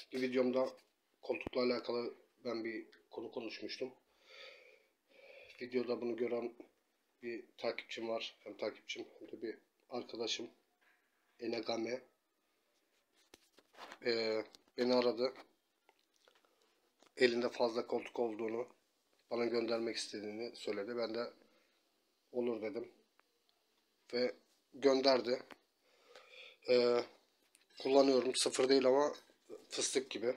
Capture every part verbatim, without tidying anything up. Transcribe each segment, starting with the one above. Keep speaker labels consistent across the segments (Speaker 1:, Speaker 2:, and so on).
Speaker 1: Bir videomda koltukla alakalı ben bir konu konuşmuştum. Videoda bunu gören bir takipçim var. Hem takipçim hem de bir arkadaşım. Enegame. Ee, beni aradı. Elinde fazla koltuk olduğunu, bana göndermek istediğini söyledi. Ben de olur dedim. Ve gönderdi. Ee, kullanıyorum. Sıfır değil ama fıstık gibi.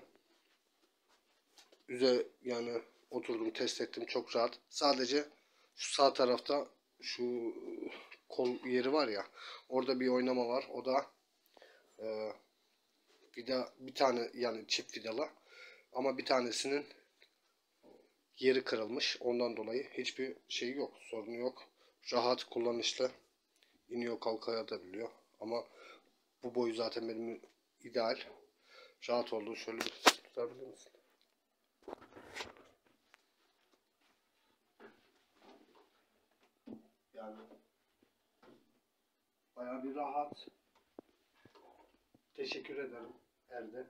Speaker 1: Üze yani oturdum, test ettim, çok rahat. Sadece şu sağ tarafta şu kol yeri var ya, orada bir oynama var. O da e, vida bir tane, yani çift vidalı, ama bir tanesinin yeri kırılmış. Ondan dolayı hiçbir şey yok, sorunu yok. Rahat, kullanışlı, iniyor kalkabiliyor. Ama bu boyu zaten benim ideal. Rahat olduğu, şöyle bir tutabilir misin? Yani bayağı bir rahat. Teşekkür ederim Erdi.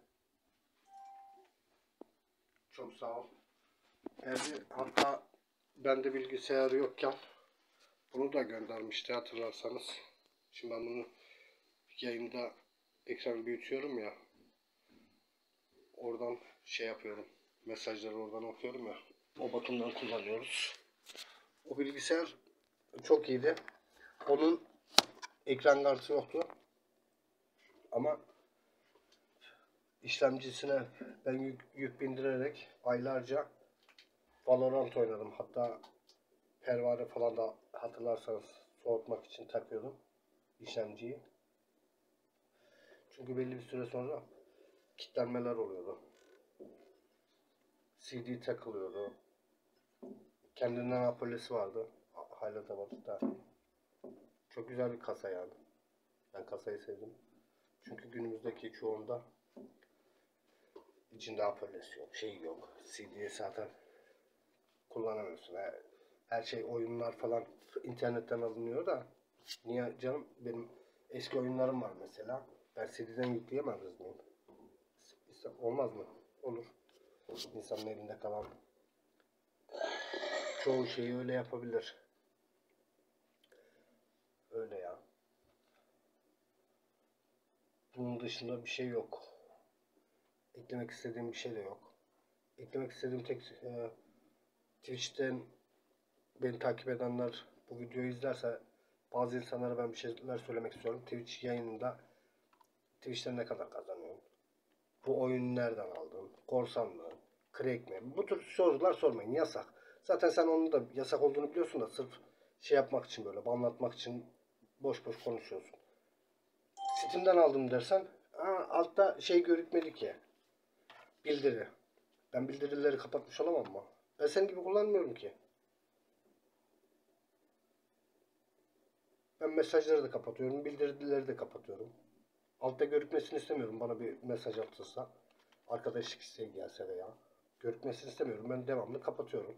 Speaker 1: Çok sağ ol. Erdi hatta bende bilgisayarı yokken bunu da göndermişti, hatırlarsanız. Şimdi ben bunu yayında ekran büyütüyorum ya. Oradan şey yapıyorum. Mesajları oradan okuyorum ya. O bakımdan kullanıyoruz. O bilgisayar çok iyiydi. Onun ekran kartı yoktu. Ama işlemcisine ben yük, yük bindirerek aylarca Valorant oynadım. Hatta pervane falan da, hatırlarsanız, soğutmak için takıyordum işlemciyi. Çünkü belli bir süre sonra kilitlenmeler oluyordu. C D takılıyordu. Kendinden apollesi vardı. Hala da var da. Çok güzel bir kasa yani. Ben kasayı sevdim. Çünkü günümüzdeki çoğunda içinde apollesi yok, şey yok. C D'yi zaten kullanamıyorsun. Her şey, oyunlar falan internetten alınıyor da. Niye canım? Benim eski oyunlarım var mesela. Ben C D'den yükleyemez miyim? Olmaz mı? Olur. İnsanın elinde kalan çoğu şeyi öyle yapabilir. Öyle ya. Bunun dışında bir şey yok. Eklemek istediğim bir şey de yok. Eklemek istediğim tek e, Twitch'ten beni takip edenler bu videoyu izlerse, bazı insanlara ben bir şeyler söylemek istiyorum. Twitch yayınında Twitch'ten ne kadar kazanıyorum? Bu oyunu nereden aldın? Korsan mı? Crack mi? Bu tür sorular sormayın. Yasak. Zaten sen onun da yasak olduğunu biliyorsun da sırf şey yapmak için, böyle banlatmak için boş boş konuşuyorsun. Steam'den aldım dersen, aa, altta şey görükmeli ki, bildiri. Ben bildirileri kapatmış olamam mı? Ben senin gibi kullanmıyorum ki. Ben mesajları da kapatıyorum, bildirileri de kapatıyorum. Altta görükmesini istemiyorum, bana bir mesaj atılsa, arkadaşlık isteği gelse veya görükmesini istemiyorum. Ben devamlı kapatıyorum.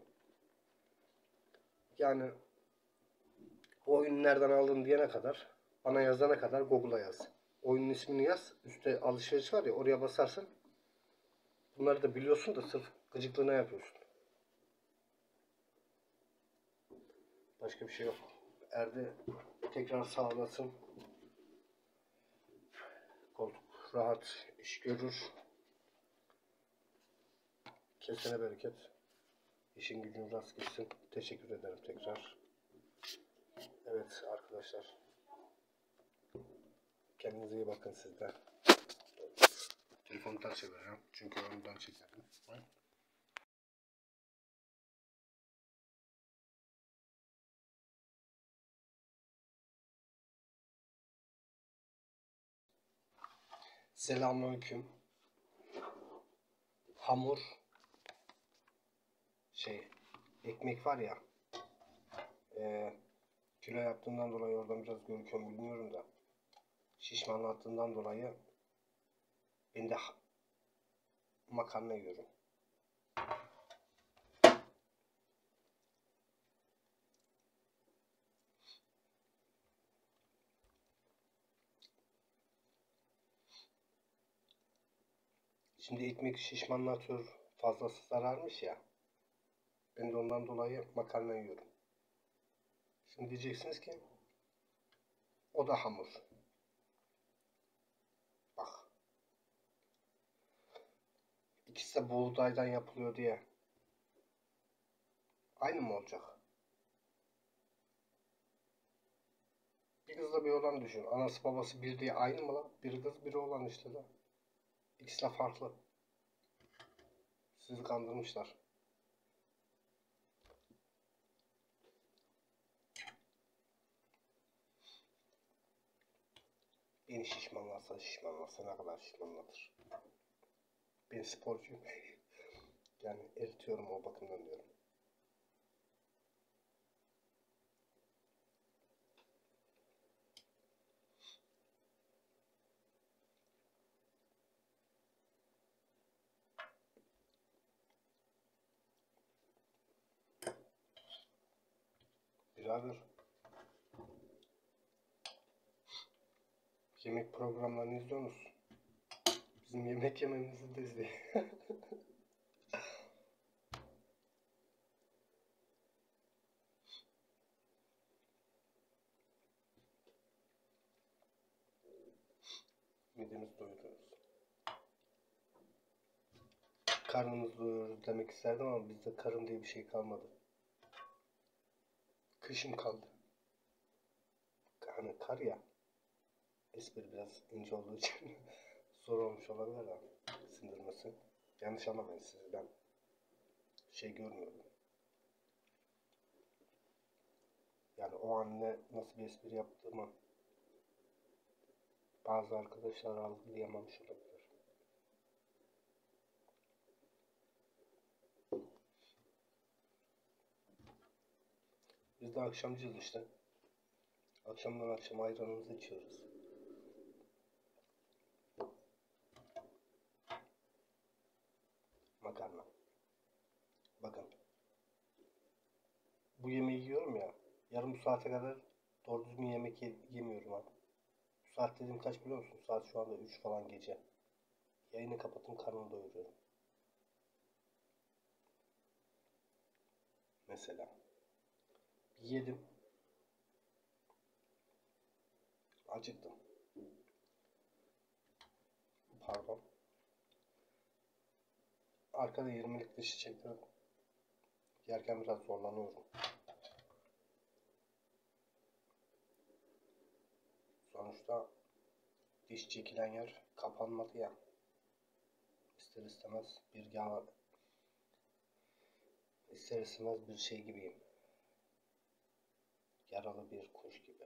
Speaker 1: Yani bu oyunu nereden aldın diyene kadar, bana yazana kadar Google'a yaz. Oyunun ismini yaz. Üstte alışveriş var ya, oraya basarsın. Bunları da biliyorsun da sırf gıcıklığına yapıyorsun. Başka bir şey yok. Erdi tekrar sağ olasın. Koltuk rahat, iş görür. Kesene bereket. İşin gücün rast gitsin. Teşekkür ederim tekrar. Evet arkadaşlar. Kendinize iyi bakın sizden. Telefonu ters çeviriyorum. Çünkü önden çekerim. Selamünaleyküm. Hamur. Şey, ekmek var ya. E, kilo yaptığından dolayı oradan biraz görüküyor bilmiyorum da. Şişmanlattığından dolayı ben de makarna yiyorum. Şimdi ekmek şişmanlatıyor, fazlası zararmış ya. Ben de ondan dolayı makarna yiyorum. Şimdi diyeceksiniz ki o da hamur. Bak, ikisi de buğdaydan yapılıyor diye aynı mı olacak? Bir kızla bir oğlan düşün. Anası babası bir diye aynı mı lan? Biri kız biri oğlan işte de. İkisi de farklı. Sizi kandırmışlar. Beni şişmanlarsa şişmanlarsa ne kadar şişmanlatır. Ben sporcuyum. Yani eritiyorum o bakımdan diyorum. Birader, yemek programlarını izliyorsunuz. Bizim yemek yememizi de izleyin. Midemizi doyuruyoruz. Karnımızı doyuruyoruz demek isterdim ama bizde karın diye bir şey kalmadı. Kışım kaldı. Hani kar ya. Espri biraz ince olduğu için zor olmuş olabilir ama sindirmesi. Yanlış anlamayın, sizden şey görmüyorum. Yani o an ne, nasıl bir espri yaptığımı bazı arkadaşlar algılayamamış olabilir. Biz de akşamcıyız işte. Akşamdan akşam ayranımızı içiyoruz. Makarna. Bakın. Bu yemeği yiyorum ya. Yarım saate kadar doğru düzgün yemek ye yemiyorum abi. Bu saat dediğim kaç biliyor musun? Saat şu anda üç falan gece. Yayını kapattım, karnımı doyuruyorum. Mesela. Yedim. Acıktım. Pardon. Arkada yirmilik dişi çektim. Yerken biraz zorlanıyorum. Sonuçta diş çekilen yer kapanmadı ya. İster istemez bir yağ, ister istemez bir şey gibiyim. Yaralı bir kuş gibi.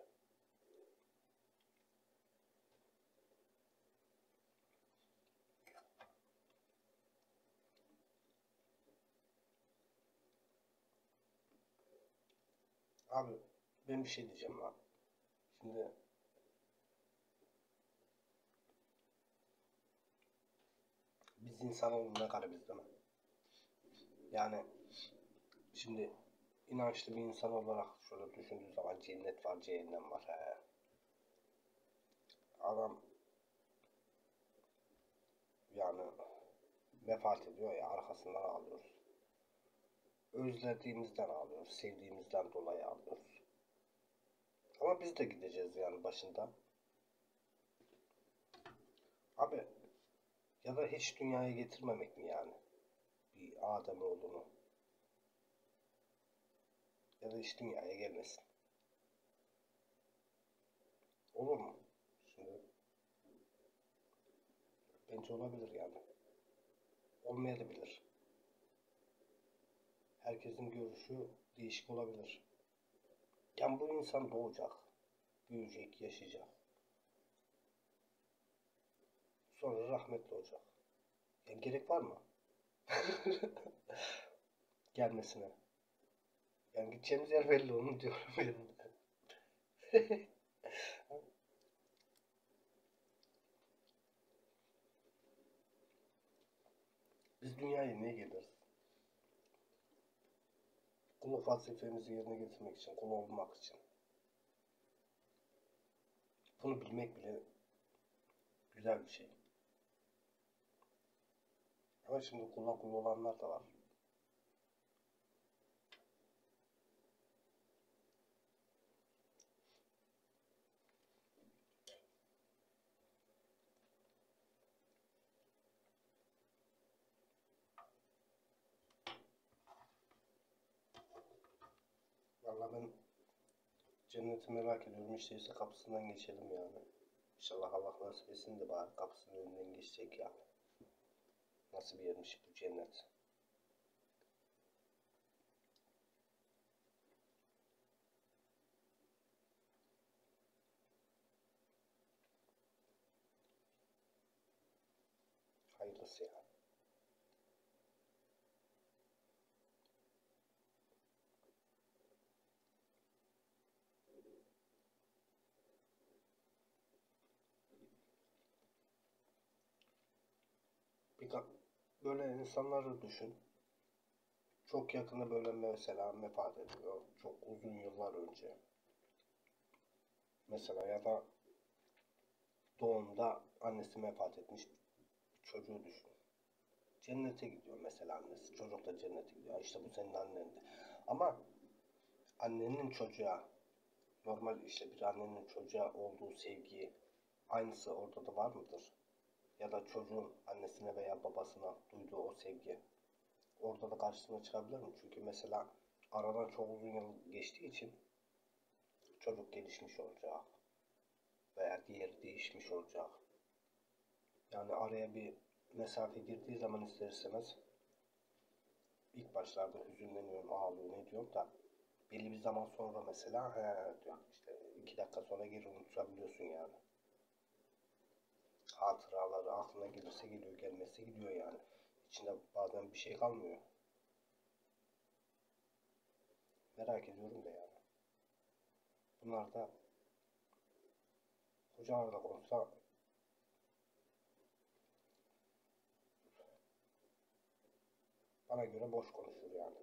Speaker 1: Abi ben bir şey diyeceğim lan. Şimdi biz insanoğluna garibiz değil mi? Yani şimdi inançlı bir insan olarak şöyle düşündüğü zaman cennet var, cehennem var. He. Adam yani vefat ediyor ya, arkasından ağlıyoruz. Özlediğimizden ağlıyoruz, sevdiğimizden dolayı ağlıyoruz. Ama biz de gideceğiz yani başında. Abi ya da hiç dünyaya getirmemek mi yani? Bir Ademoğlunu. Ya da hiç dünyaya gelmesin. Olur mu? Şimdi bence olabilir yani. Olmayabilir. Herkesin görüşü değişik olabilir. Yani bu insan doğacak, büyüyecek, yaşayacak. Sonra rahmetli olacak. Yani gerek var mı? Gelmesine. Yani gideceğimiz yer belli, onu diyorum yani. Biz dünyaya niye geliriz? Kulluk vazifemizi yerine getirmek için, kul olmak için. Bunu bilmek bile güzel bir şey. Ama şimdi kullan kullan olanlar da var. Vallahi ben cenneti merak ediyorum. İşte ise kapısından geçelim yani. İnşallah Allah nasip etsin de bari kapısının önünden geçecek yani. Nasıl bir yermiş bu cennet. Hayırlısı ya. Bir böyle insanları düşün. Çok yakında böyle mesela vefat ediyor. Çok uzun yıllar önce. Mesela ya da doğumda annesi vefat etmiş bir çocuğu düşün. Cennete gidiyor mesela annesi. Çocuk da cennete gidiyor. İşte bu senin annendi. Ama annenin çocuğa normal işte bir annenin çocuğa olduğu sevgi aynısı orada da var mıdır? Ya da çocuğun annesine veya babasına duyduğu o sevgi orada da karşısına çıkabilir mi? Çünkü mesela aradan çok uzun yıl geçtiği için çocuk gelişmiş olacak veya diğeri değişmiş olacak. Yani araya bir mesafe girdiği zaman ister istemez ilk başlarda hüzünleniyorum, ağlıyorum, ne diyorum da belli bir zaman sonra mesela he diyor işte iki dakika sonra geri unutabiliyorsun yani. Hatıraları aklına gelirse geliyor, gelmezse gidiyor yani. İçinde bazen bir şey kalmıyor. Merak ediyorum da yani. Bunlar da hocalarla konuşsa bana göre boş konuşur yani.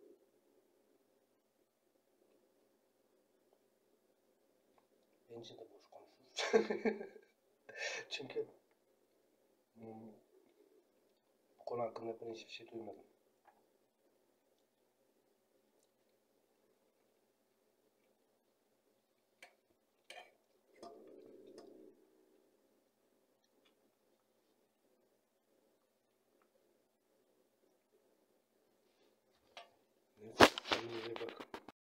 Speaker 1: Bence de boş konuşur. Çünkü hmm, bu konu hakkında ben hiçbir şey duymadım. Neyse, kendinize iyi bakın.